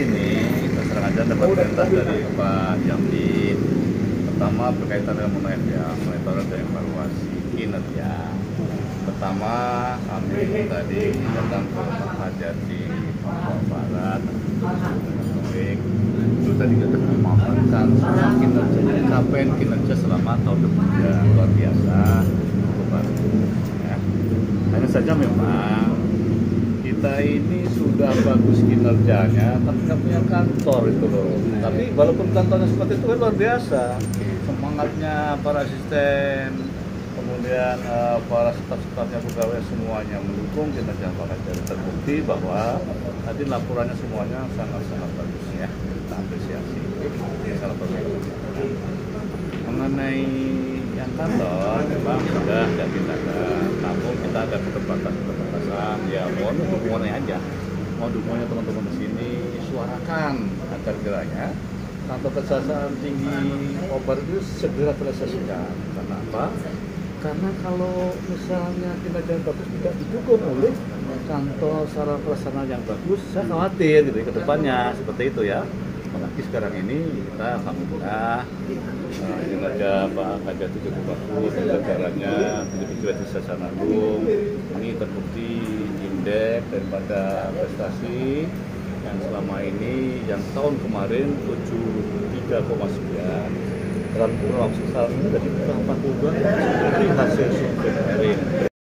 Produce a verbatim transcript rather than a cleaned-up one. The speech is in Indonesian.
sini terus terang aja dapat perintah dari Pak Jambi. Pertama berkaitan dengan ya, monitoring dan evaluasi kinerja. Pertama kami tadi datang ke Pak Hajati Papua Barat, itu tadi kita memaparkan kinerja capaian kinerja selama tahun bekerja luar biasa, cukup bagus. Ya. Hanya saja memang kita ini sudah bagus kinerjanya, tapi nggak punya kantor itu loh. Tapi walaupun kantornya seperti itu kan luar biasa, semangatnya para asisten, kemudian uh, para staf-stafnya pegawai semuanya mendukung kinerja Pak Hajati. Terbukti bahwa tadi laporannya semuanya sangat-sangat bagus ya, kita apresiasi. Salah satu mengenai yang kantor memang sudah tidak kita namun kita ada keterbatasan-keterbatasan ya, mohon dukungannya aja, mau dukungannya teman-teman di sini suarakan agar kiranya kantor kejaksaan tinggi Papua itu segera terselesaikan. Karena apa? Karena kalau misalnya kinerja yang bagus tidak didukung oleh kantor secara pelaksanaan yang bagus, saya khawatir gitu ke depannya seperti itu ya. Apalagi sekarang ini kita alhamdulillah uh, kinerja Pak Hajati cukup bagus, anggarannya begitu di Kejaksaan Agung ini terbukti indeks daripada prestasi yang selama ini yang tahun kemarin tujuh puluh tiga koma sembilan dalam kurun waktu sekarang ini dari empat puluh dua hasil survei kemarin.